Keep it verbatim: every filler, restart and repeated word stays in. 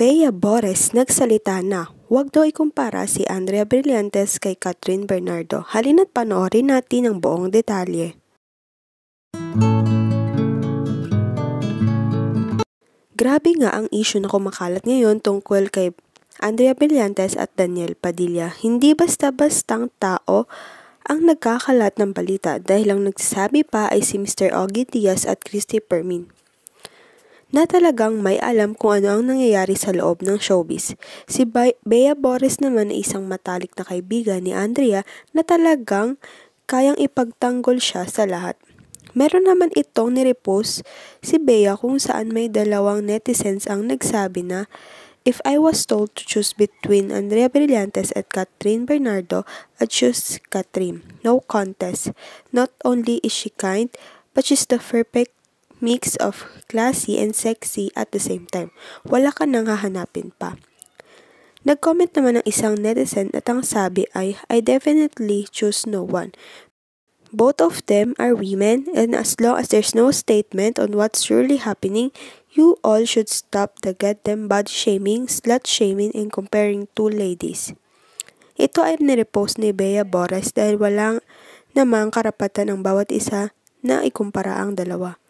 Bea Bores nagsalita na, huwag daw ikumpara si Andrea Brillantes kay Cathryn Bernardo. Halina't panoorin natin ang buong detalye. Grabe nga ang issue na kumakalat ngayon tungkol kay Andrea Brillantes at Daniel Padilla. Hindi basta-bastang tao ang nagkakalat ng balita dahil ang nagsasabi pa ay si Mister Ogie Diaz at Christy Permin, na talagang may alam kung ano ang nangyayari sa loob ng showbiz. Si Bea Bores naman ay isang matalik na kaibigan ni Andrea na talagang kayang ipagtanggol siya sa lahat. Meron naman itong nirepost si Bea kung saan may dalawang netizens ang nagsabi na, "If I was told to choose between Andrea Brillantes at Cathryn Bernardo, I'd choose Cathryn. No contest. Not only is she kind, but she's the perfect mix of classy and sexy at the same time. Wala ka nang hahanapin pa." Nag-comment naman ng isang netizen at ang sabi ay, "I definitely choose no one. Both of them are women, and as long as there's no statement on what's really happening, you all should stop the goddamn body shaming, slut shaming, and comparing two ladies." Ito ay nirepost ni Bea Bores dahil walang namang karapatan ng bawat isa na ikumpara ang dalawa.